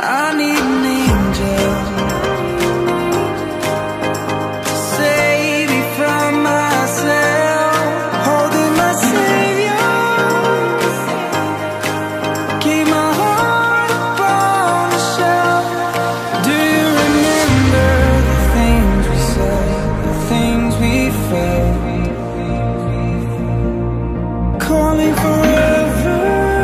I need an angel to save me from myself. Holding my savior, keep my heart upon the shelf. Do you remember the things we said, the things we felt? Call me forever,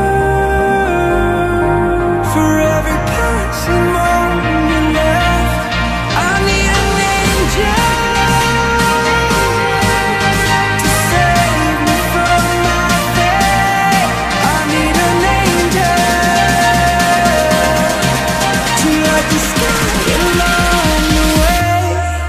for every passing moment you left. I need an angel to save me from my fate. I need an angel to light the sky along the way.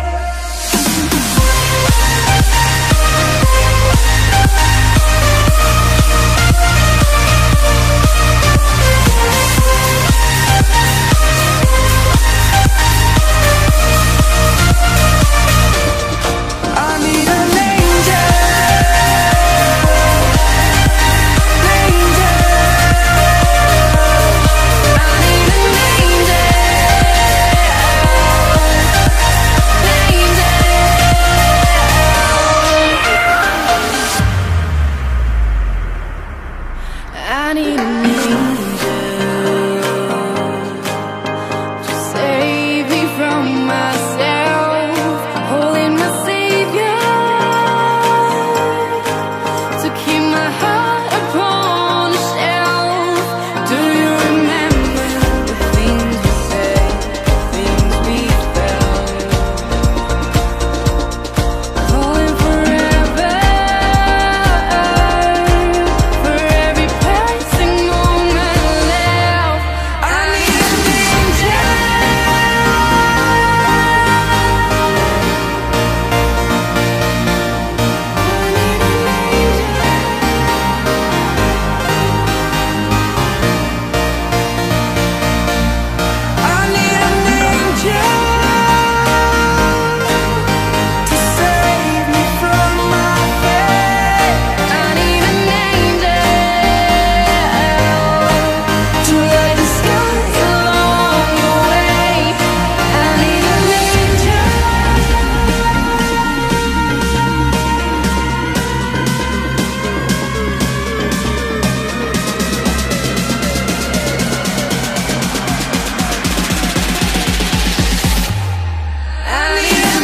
I need an angel to save me from myself. Holding my savior to keep my heart upon the shelf. Do you remember the things we said, the things we felt? Calling forever, for every passing moment left. I need an angel. I need an angel to save me from my fate. I need an angel to light the sky along the way. I need an angel. I need an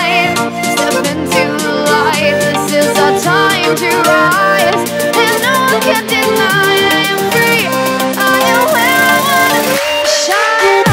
to rise and can't deny I am free. I am where I wanna be. Shine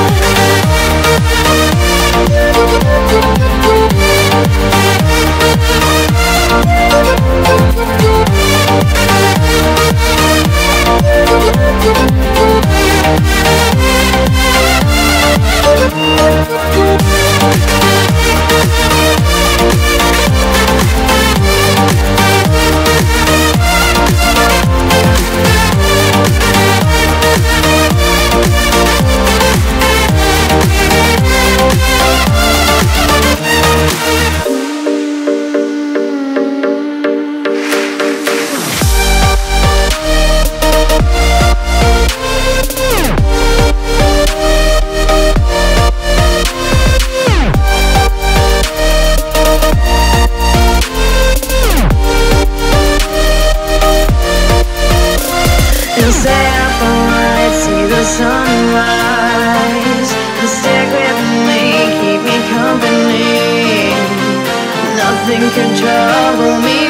see the sunrise. Stick with me, keep me company. Nothing can trouble me.